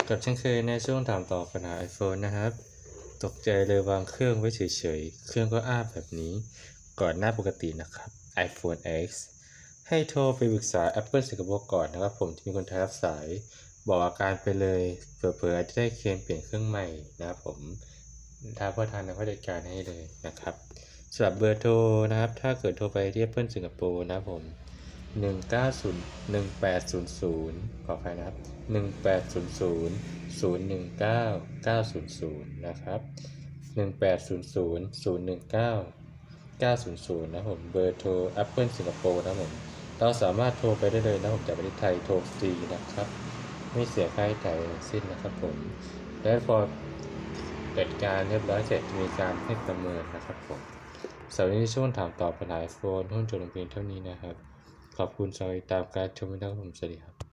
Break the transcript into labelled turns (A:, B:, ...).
A: กับเช่นเคยในช่วงถามตอบปัญหา iPhone นะครับตกใจเลยวางเครื่องไว้เฉยๆเครื่องก็อ้าแบบนี้ก่อนหน้าปกตินะครับ iPhone X ให้โทรไปปรึกษา Apple สิงคโปร์ก่อนนะครับผมที่มีคนไทยรับสายบอกอาการไปเลยเผื่อๆอาจจะได้เคลมเปลี่ยนเครื่องใหม่นะครับผมถ้าเพื่อทางนักจัดการให้เลยนะครับสำหรับเบอร์โทรนะครับถ้าเกิดโทรไปที่ Apple สิงคโปร์นะครับผม1800ขออภัยนะครับ1800 นะครับ1800 นะผมเบอร์โทร Apple สิงคโปร์นะผมเราสามารถโทรไปได้เลยนะผมจากประเทศไทยโทรฟรีนะครับไม่เสียค่าใช้จ่ายทั้งสิ้นนะครับผมและพอจัดการเรียบร้อยเสร็จมีการให้ประเมินนะครับผมสำหรับในช่วงถามตอบปัญหา iPhone หุ้นจบลงเพียงเท่านี้นะครับขอบคุณสำหรับติดตามการชมนะครับผมสวัสดีครับ